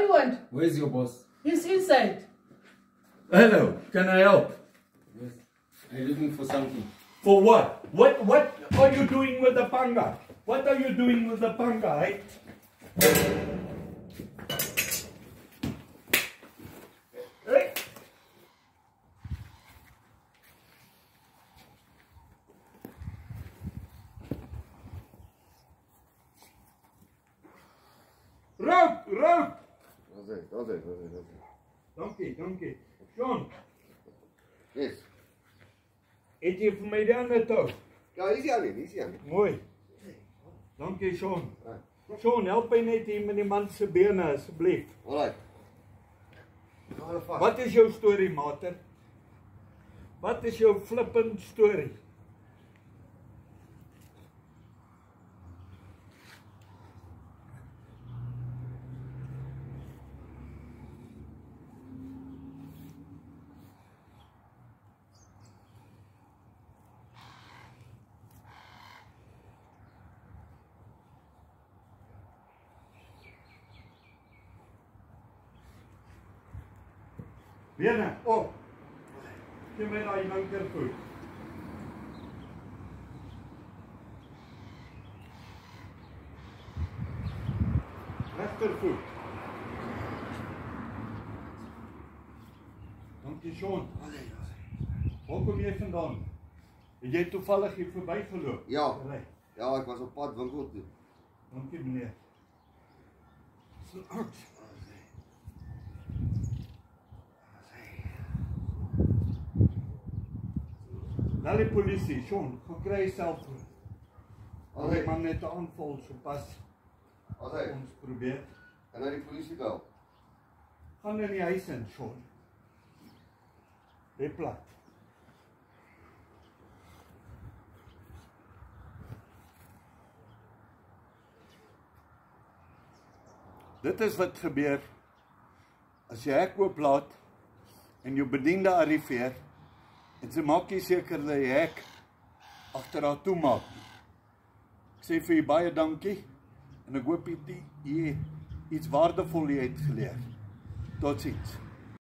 you want? Where's your boss? He's inside. Hello, can I help? Yes. I'm looking for something. For what? What are you doing with the panga? What are you doing with the panga, eh? Hey. Rook! Dankie. Sean, Yes. het jy vir my die ander touw? Ja, hier is hy. Mooi. Dankie, Sean. Sean, help my net hier met die man se bene, asseblief. Alright. Wat is jou storie, mater? Wat is jou flippend storie? Bene, op! Geef my die linkervoet. Rechtervoet. Dankie, Sean. Waar kom jy vandaan? Het jy toevallig hier voorbij geloop? Ja, ek was op pad winkel toe. Dankie, meneer. Bel die polisie, Sean, gaan kry jy selfoon. Al die man net 'n aanval so pas. Ons probeer. En nou die polisie bel. Gaan in die huis in, Sean. Lê plat. Dit is wat gebeur as jy hek ooplaat en jou bediende arriveer en sy maak nie seker dat die hek agter haar toe maak. Ek sê vir jy baie dankie en ek hoop jy het iets waardevol uit geleer. Totsiens.